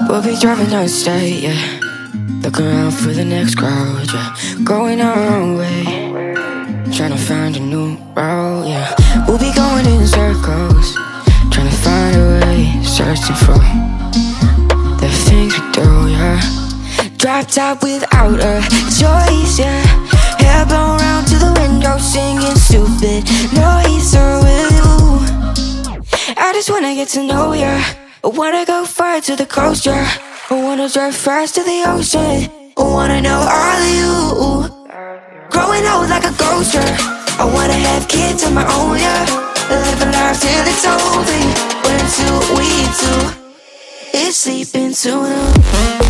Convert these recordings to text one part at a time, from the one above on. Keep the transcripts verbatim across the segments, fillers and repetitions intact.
We'll be driving down the state, yeah, looking around for the next crowd, yeah, going our own way, trying to find a new route, yeah. We'll be going in circles, trying to find a way, searching for the things we do, yeah. Drop top without a choice, yeah. Hair blown round to the window, singing stupid noise with you. I just wanna get to know ya. I wanna go far to the coast, yeah. I wanna drive fast to the ocean. I wanna know all of you. Growing old like a ghost, yeah. I wanna have kids of my own, yeah. Live a life till it's over. But until we do, it's sleeping too long.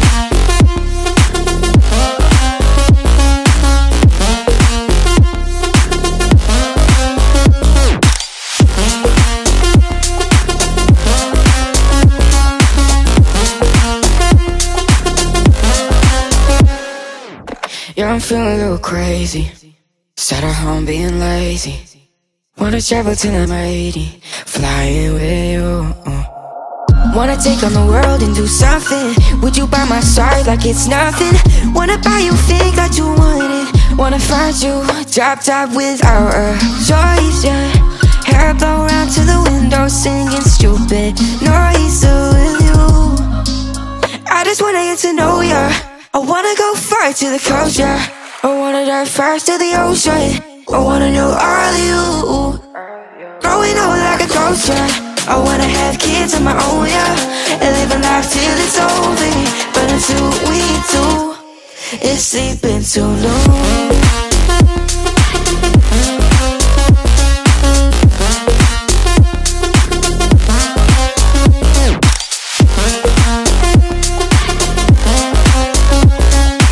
Yeah, I'm feeling a little crazy. Sat at home being lazy. Wanna travel till I'm eighty, flying with you. Wanna take on the world and do something. Would you by my side like it's nothing? Wanna buy you things that you wanted. Wanna find you, drop top without a choice, yeah. Hair blow round to the window, singing stupid noise with you. I just wanna get to know ya. I wanna go far to the coast, yeah. I wanna dive fast to the ocean. I wanna know all of you. Growing old like a ghost, yeah. I wanna have kids of my own, yeah. And live a life till it's over. But until we do, it's sleeping too long.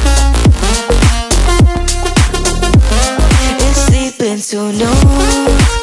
Too long.